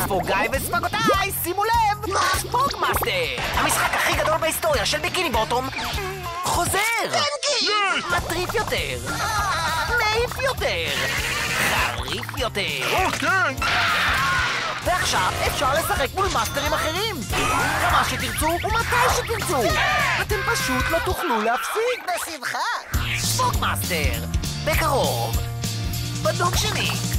ספוגיי וספגותיי, שימו לב! ספוגמאסטר! המשחק הכי גדול בהיסטוריה של ביקיני בוטום חוזר! מטריף יותר! מעיף יותר! חריף יותר! ועכשיו אפשר לשחק מול מאסטרים אחרים! כמה שתרצו ומתי שתרצו! אתם פשוט לא תוכלו להפסיק! בשמחה! ספוגמאסטר! בקרוב! בדוק שני!